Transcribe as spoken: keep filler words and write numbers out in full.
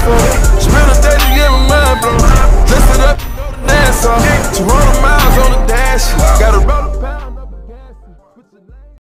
for. Spend a day to get my mind blown. Dress it up, Nassau. two hundred miles on the dash. Got a roll.